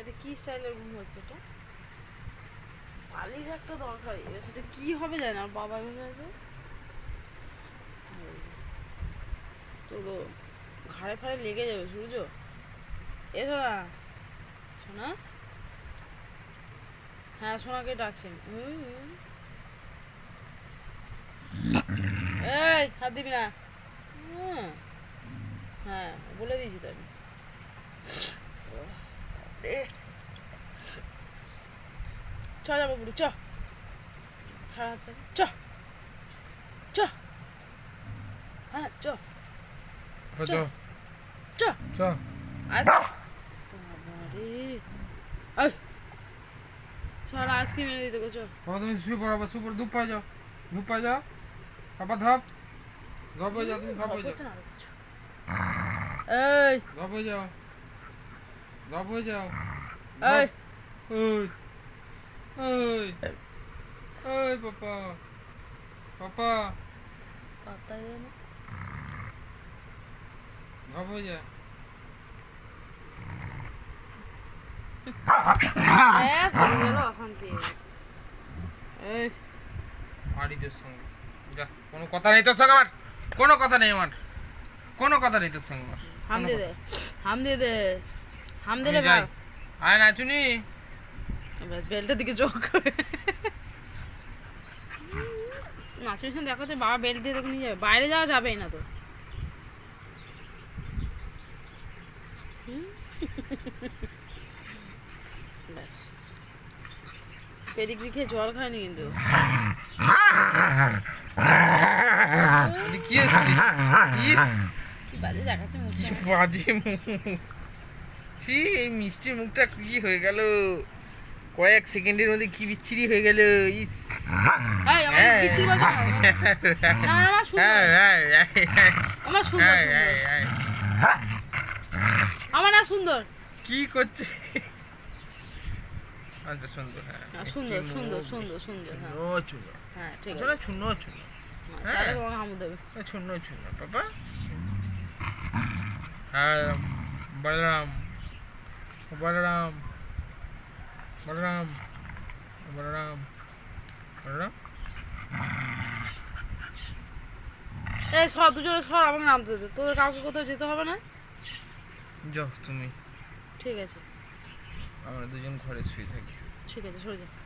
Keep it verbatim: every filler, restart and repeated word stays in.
এটা কি স্টাইলের ঘুম হচ্ছে? এটা বালিশ একটা দরকারি, এর সাথে কি হবে জানি না। বাবা ভেবে আছে তো ঘাড়ে ফাড়ে লেগে যাবে। সূর্য এসো না সোনা। হ্যাঁ সোনাকে ডাকছেন। এই হাত দিবি না। হ্যাঁ বলে দিয়েছি তো আমি। চ যাবো বুড়ি, চ ছাড়া হচ্ছে চ চ। হ্যাঁ চ চ চ চ। আজকে বাবারে এই চল আইসক্রিম এনে দিতে গো। চ বাবা তুমি শুয়ে পড়ো, আবার শুয়ে পড়ো। ধূপ পাই যাও, ধূপ পাই যাও বাবা। ধপ ধপ হয়ে যাও, তুমি ধপ হয়ে যাও। এই ধপ হয়ে যাও, ধপ হয়ে যাও। এই ওই ওই ওই পাপা পাপা পাতা যেন ধপ হয়ে যা। অশান্তি তোর সঙ্গে যা, কোনো কথা নেই তোর সঙ্গে আমার, কোনো কথা নেই আমার, কোনো কথা নেই তোর সঙ্গে আমার। হাম দে দে, হাম দে দে, হাম দে রে ভাই। আয় না চুনি, বেলটার দিকে চোখ করে নাচুনি দেখো তো। বাবা বেল্ট দিয়ে তোকে নিয়ে যাবে, বাইরে যাওয়া যাবেই না তো। ব্যাস পেডিগ্রি খেয়ে জল খায়নি কিন্তু। কি হচ্ছে? কি বাজে দেখাচ্ছে মুখ, বাজে মুখ। ছি এই মিষ্টির মুখটা কি হয়ে গেল কয়েক সেকেন্ডের মধ্যে, কি বিচ্ছিরি হয়ে গেল। ইস আমার না সুন্দর কি করছে। আচ্ছা সুন্দর, হ্যাঁ সুন্দর সুন্দর সুন্দর সুন্দর। হ্যাঁ ঠিক আছে ছুন্ন ছুন্ন, তাহলে তোমাকে হামু দেবে ছুন্ন ছুন্ন বাবা। হ্যাঁ বলরাম বলরাম বলরাম বলরাম বলরাম। এই সর দুজনে সর, আমাকে নামতে দে। তোদের কাউকে কোথাও যেতে হবে না, যাও তুমি। ঠিক আছে আমরা দুজন ঘরে শুয়ে থাকি। ঠিক আছে সরে যা।